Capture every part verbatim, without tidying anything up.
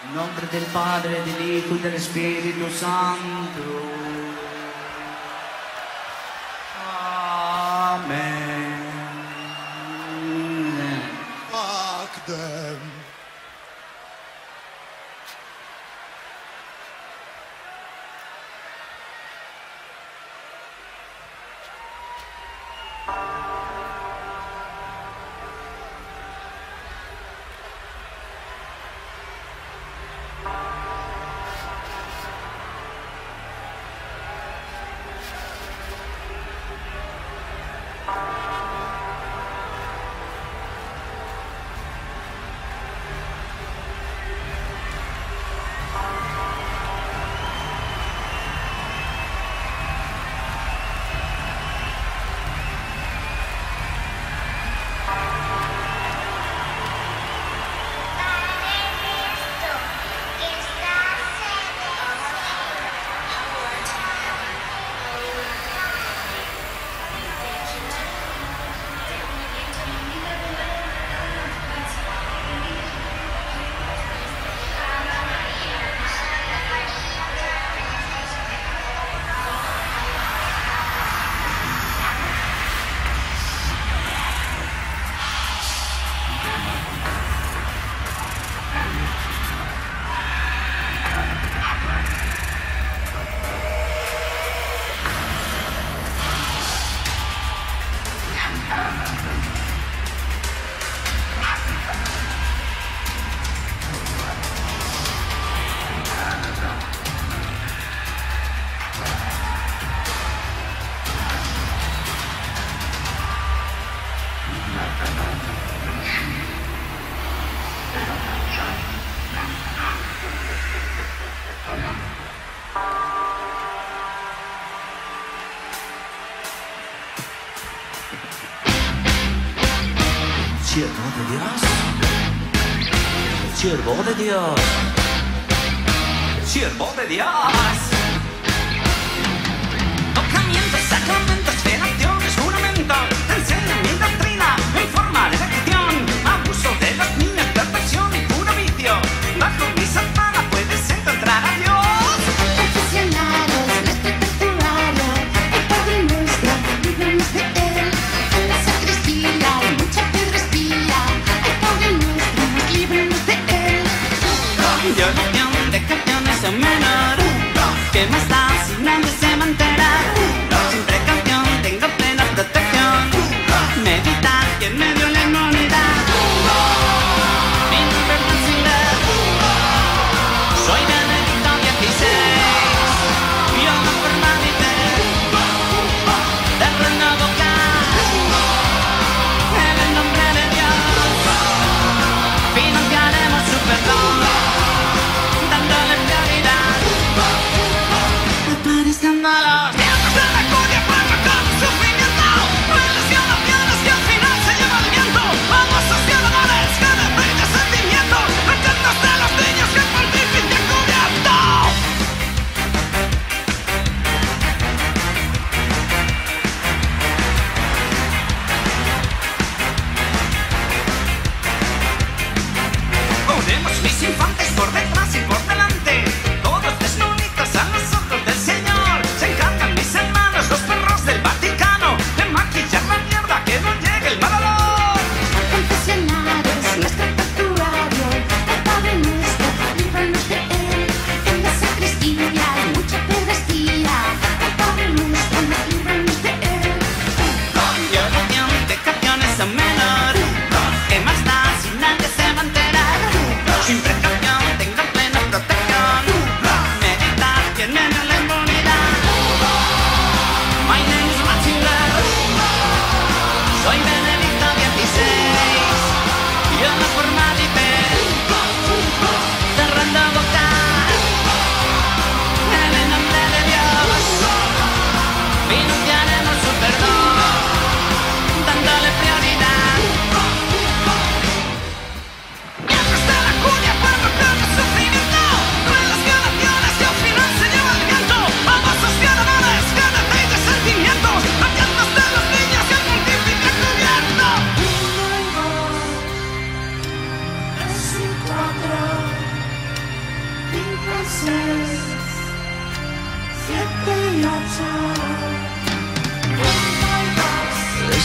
En nombre del Padre, del Hijo y del Espíritu Santo. Amén. Fuck them. Siervo de Dios, siervo de Dios, siervo de Dios. Tocamientos, sacramentos, felaciones, juramentos, te enseñan mi doctrina en forma de elección. Abuso de los niños, perversión y puro vicio. Bajo mi sotana puedes encontrar a Dios. Confesionarios, respeto tu horario, el Padre Nuestro, líbranos de él. En la sacristía hay mucha piedra espía, el Padre Nuestro, líbranos de él. Violación de canciones a menor, ¿qué más da si nadie se va a enterar? Sin precaución tengo plena protección, meditar que en medio la inmunidad. Mi nombre es Francilek, soy Benedicto dieciséis, yo no formalité de renovocar en el nombre de Dios. Financiaremos su perdón dándole prioridad.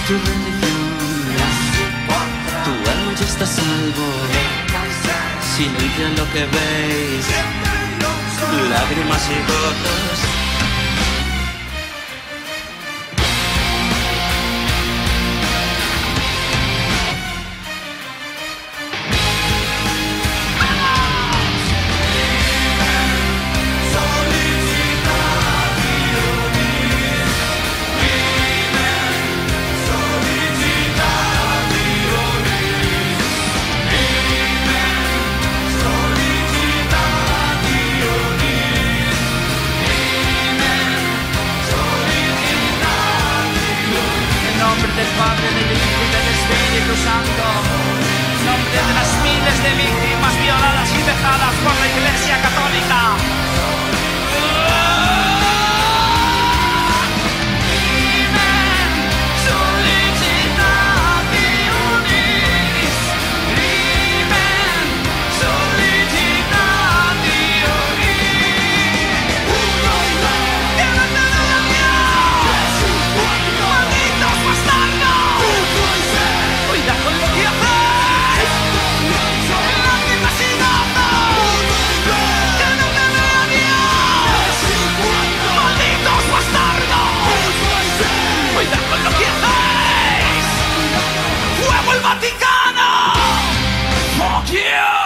tu rendición. Tu alma ya está a salvo. Silencian lo que veis, lágrimas y gotas. Del Padre, del Hijo y del Espíritu Santo, en nombre de las miles de víctimas violadas y vejadas por la Iglesia Católica. Crimen, solicitationis. Crimen, solicitationis. ¡Malditos bastardos! ¡Cuidado con lo que hacéis! ¡Lágrimas y gotas! ¡Que no te vea Dios! ¡Malditos bastardos! ¡Cuidado con lo que hacéis! ¡Fuego el Vaticano! ¡Fuck you!